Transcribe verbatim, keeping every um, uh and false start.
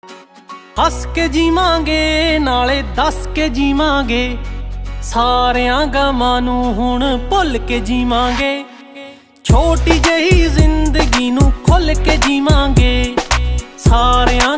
हस के जीवांगे नाले दस के जीवांगे, सारियां गमां नूं हुण भुल के जीवांगे। छोटी जही जिंदगी नूं खुल के जीवांगे, सारियां